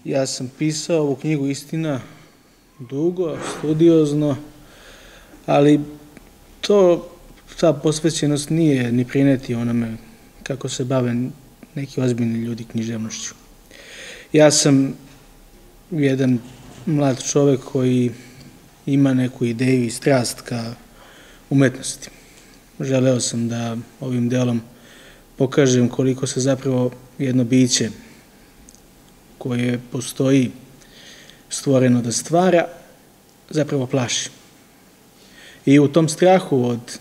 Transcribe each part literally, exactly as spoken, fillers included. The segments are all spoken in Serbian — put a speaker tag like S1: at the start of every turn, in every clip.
S1: Ja sam pisao ovu knjigu, istina, dugo, studiozno, ali to, ta posvećenost nije ni prineti onome kako se bave neki ozbiljni ljudi književnošću. Ja sam jedan mlad čovek koji ima neku ideju i strast ka umetnosti. Želeo sam da ovim delom pokažem koliko se zapravo jedno biće koje postoji stvoreno da stvara, zapravo plaši. I u tom strahu od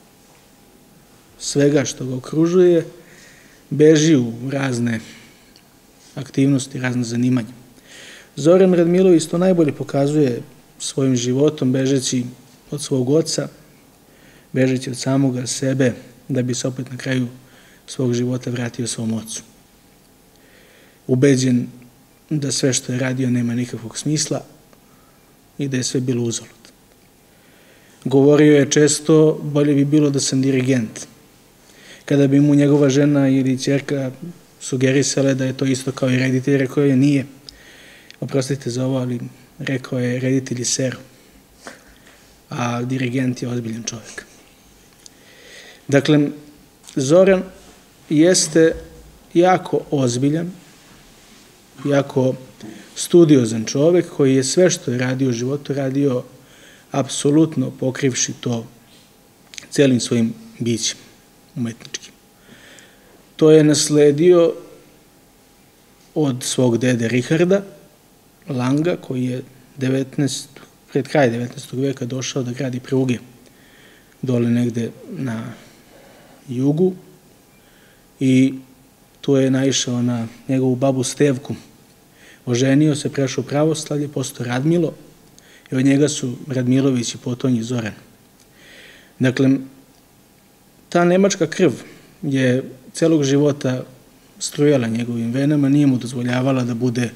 S1: svega što ga okružuje, beži u razne aktivnosti, razne zanimanja. Zoran Radmilović to najbolje pokazuje svojim životom, bežeći od svog oca, bežeći od samoga sebe, da bi se opet na kraju svog života vratio svom ocu. Ubeđen da sve što je radio nema nikakvog smisla i da je sve bilo uzalud. Govorio je često, bolje bi bilo da sam dirigent. Kada bi mu njegova žena ili ćerka sugerisale da je to isto kao i reditelj, rekao je nije. Oprostite za ovo, ali rekao je reditelj je sero, a dirigent je ozbiljan čovjek. Dakle, Zoran jeste jako ozbiljan, jako studiozan čovjek koji je sve što je radio u životu radio apsolutno pokrivši to celim svojim bićem umetničkim. To je nasledio od svog dede Richarda Langa, koji je pred kraj devetnaestog veka došao da gradi pruge dole negde na jugu i tu je naišao na njegovu babu Stevku. Oženio se, prešao pravoslavlje, postao Radmilo i od njega su Radmilović i potonji Zoran. Dakle, ta nemačka krv je celog života strujala njegovim venama, nije mu dozvoljavala da bude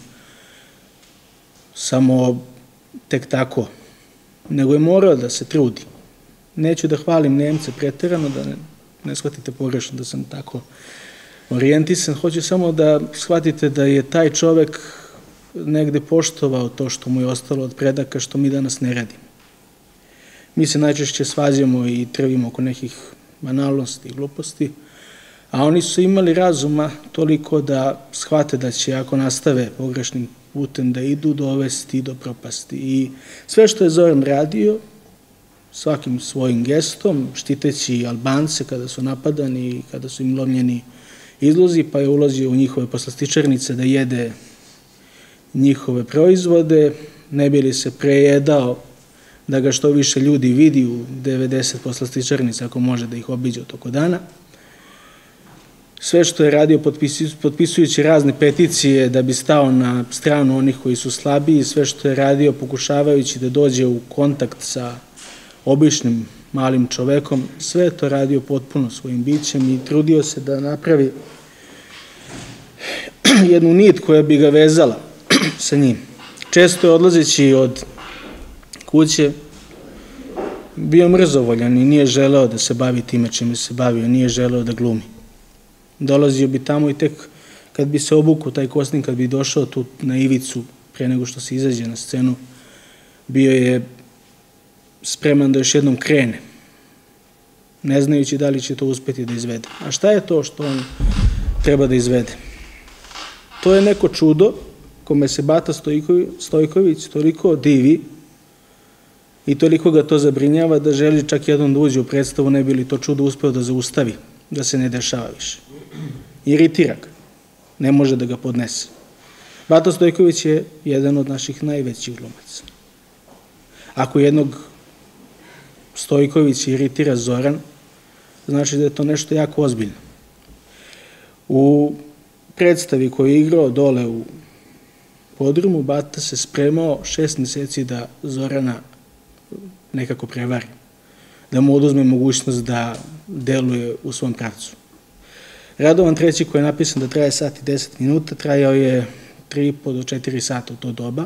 S1: samo tek tako, nego je morao da se trudi. Neću da hvalim Nemce preterano, da ne, ne shvatite pogrešno da sam tako orijentisan, hoću samo da shvatite da je taj čovek negde poštovao to što mu je ostalo od predaka, što mi danas ne radimo. Mi se najčešće svađamo i trvimo oko nekih banalnosti i gluposti, a oni su imali razuma toliko da shvate da će, ako nastave pogrešnim putem, da idu dovesti do propasti. I sve što je Zoran radio, svakim svojim gestom, štiteći Albance kada su napadani i kada su im lomljeni izlozi, pa je ulazio u njihove poslastičarnice da jede njihove proizvode, ne bi li se prejedao da ga što više ljudi vidi u devedeset poslastičarnica, ako može da ih obiđe u toku dana. Sve što je radio potpisujući razne peticije da bi stao na stranu onih koji su slabiji, sve što je radio pokušavajući da dođe u kontakt sa običnim malim čovekom, sve je to radio potpuno svojim bićem i trudio se da napravi jednu nit koja bi ga vezala sa njim. Često je odlazeći od kuće bio mrzovoljan i nije želeo da se bavi time čime se bavio, nije želeo da glumi. Dolazio bi tamo i tek kad bi se obukao taj kostim, kad bi došao tu na ivicu pre nego što se izađe na scenu, bio je spreman da još jednom krene, ne znajući da li će to uspeti da izvede. A šta je to što on treba da izvede? To je neko čudo kome se Bata Stojković toliko divi i toliko ga to zabrinjava da želi čak jednom da uđe u predstavu, ne bi li to čudo uspeo da zaustavi, da se ne dešava više. Iritira ga, ne može da ga podnese. Bata Stojković je jedan od naših najvećih glumaca. Ako jednog Stojković iritira Zoran, znači da je to nešto jako ozbiljno. U predstavi koju je igrao dole u podrumu, Bata se spremao šest meseci da Zorana nekako prevari, da mu oduzme mogućnost da deluje u svom pravcu. Radovan treći, koji je napisan da traje sat i deset minuta, trajao je tri i po do četiri sata u to doba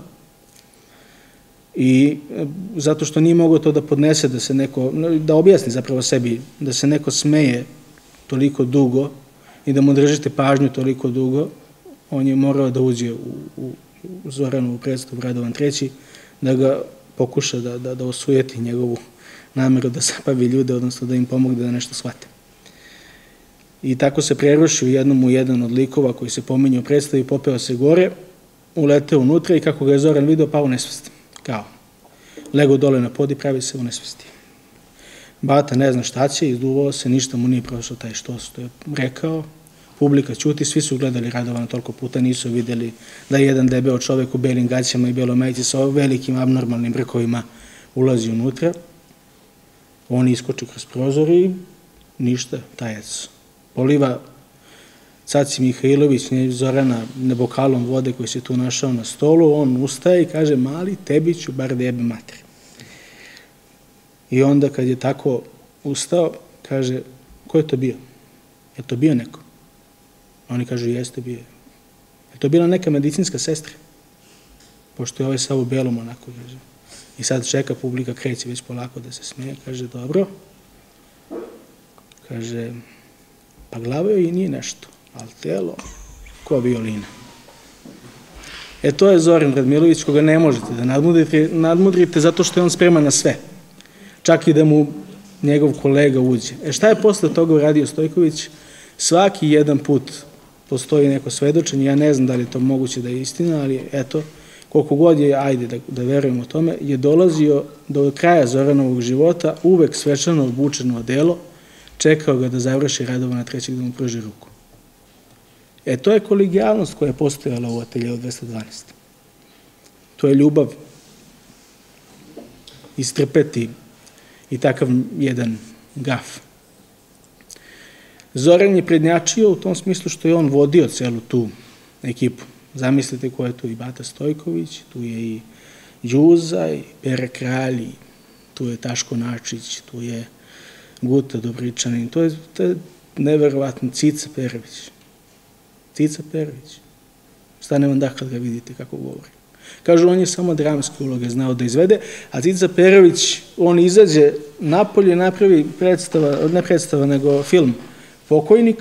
S1: i zato što nije mogao to da podnese, da se neko, da objasni zapravo sebi, da se neko smeje toliko dugo i da mu držite pažnju toliko dugo, on je morao da uđe u, u Zoranovu predstavu Radovan treći, da ga pokuša da, da, da osujeti njegovu nameru da zabavi ljude, odnosno da im pomogne da nešto shvate. I tako se prerušio jednom u jedan od likova koji se pominje u predstavi, popeo se gore, uleteo unutra i kako ga je Zoran video, pao u nesvest. Kao, lego dole na pod i pravi se u nesvesti. Bata ne zna šta će, izduvao se, ništa mu nije prošao taj što je rekao. Publika ćuti, svi su gledali Radovana toliko puta, nisu videli da je jedan debeo čovek u belim gaćama i beloj majici sa velikim abnormalnim brkovima ulazi unutra. On iskoči kroz prozor i ništa, tajac. Poliva Caci Mihajlović, Zorana, nebokalom vode koji se tu našao na stolu, on ustaje i kaže, mali, tebi ću bar da jebe mater. I onda kad je tako ustao, kaže, ko je to bio? Je to bio neko? Oni kažu, jeste bio. Je to bila neka medicinska sestra? Pošto je ovaj sav u belom onako, kaže. I sad čeka, publika kreće već polako da se smeje, kaže, dobro. Kaže, pa glava joj i nije nešto, ali telo, ko violina. E to je Zoran Radmilović koga ne možete da nadmudrite, nadmudrite zato što je on spreman na sve. Čak i da mu njegov kolega uđe. E šta je posle toga uradio Stojković? Svaki jedan put postoji neko svedočenje, ja ne znam da li je to moguće da je istina, ali eto, koliko god je, ajde da, da verujemo o tome, je dolazio do kraja Zoranovog života uvek svečano obučeno odelo, čekao ga da završi Radovana trećeg da mu pruži ruku. E, to je kolegijalnost koja je postojala u ateljevu dvesta dvanaest. To je ljubav, istrpeti i takav jedan gaf. Zoran je prednjačio u tom smislu što je on vodio celu tu ekipu. Zamislite ko je tu i Bata Stojković, tu je i Đuza, i Pera Kralj, tu je Taško Načić, tu je Guta Dobričanin, to je, to je neverovatno Cica Perović. Cica Perović. Stane vam dah kad ga vidite kako govori. Kažu, on je samo dramske uloge znao da izvede, a Cica Perović, on izađe napolje, napravi predstava, ne predstava, nego film Pokojnik,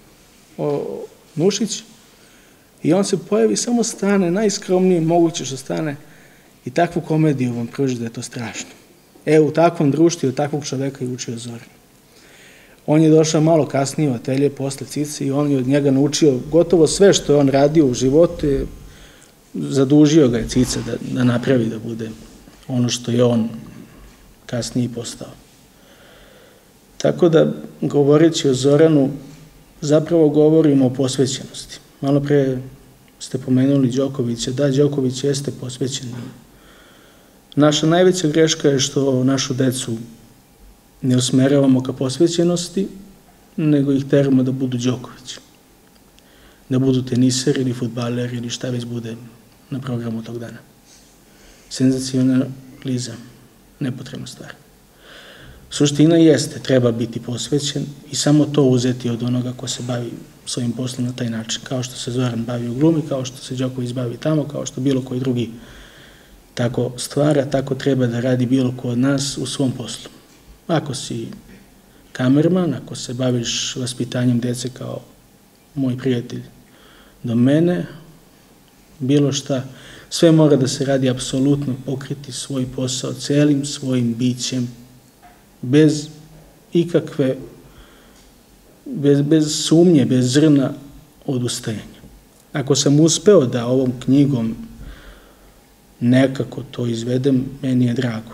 S1: o, Nušić, i on se pojavi, samo stane, najskromnije moguće što stane, i takvu komediju vam pruži da je to strašno. E, u takvom društvu od takvog čoveka je učio Zoran. On je došao malo kasnije u atelje posle Cice i on je od njega naučio gotovo sve što je on radio u životu, zadužio ga je Cica da, da napravi da bude ono što je on kasnije postao. Tako da, govoreći o Zoranu, zapravo govorimo o posvećenosti. Malo pre ste pomenuli Đokovića. Da, Đoković jeste posvećen. Naša najveća greška je što našu decu ne usmeravamo ka posvećenosti, nego ih teramo da budu Đoković. Da budu teniseri ili fudbaleri ili šta već bude na programu tog dana. Senzacionalizam, nepotrebna stvar. Suština jeste, treba biti posvećen i samo to uzeti od onoga ko se bavi svojim poslom na taj način. Kao što se Zoran bavi u glumi, kao što se Đoković bavi tamo, kao što bilo koji drugi tako stvara, tako treba da radi bilo ko od nas u svom poslu. Ako si kamerman, ako se baviš vaspitanjem dece kao moj prijatelj do mene, bilo šta, sve mora da se radi apsolutno, pokriti svoj posao celim svojim bićem, bez ikakve, bez, bez sumnje, bez zrna odustajanja. Ako sam uspeo da ovom knjigom nekako to izvedem, meni je drago.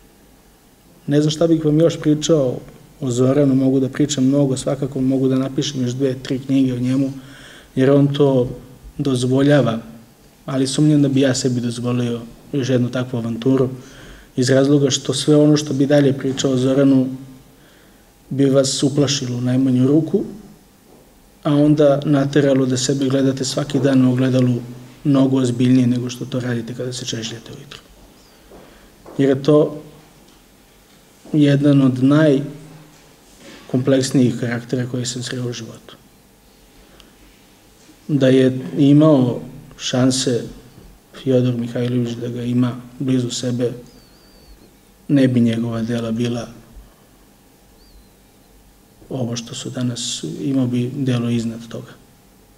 S1: Ne znam šta bih vam još pričao o Zoranu, mogu da pričam mnogo, svakako mogu da napišem još dve, tri knjige o njemu, jer on to dozvoljava, ali sumnjam da bi ja sebi dozvolio još jednu takvu avanturu, iz razloga što sve ono što bi dalje pričao o Zoranu bi vas uplašilo u najmanju ruku, a onda nateralo da sebe gledate svaki dan u ogledalu mnogo ozbiljnije nego što to radite kada se češljate ujutru. Jer je to jedan od najkompleksnijih karaktera koje sam sreo u životu. Da je imao šanse Fjodor Mihajlović da ga ima blizu sebe, ne bi njegova dela bila ovo što su danas, imao bi delo iznad toga.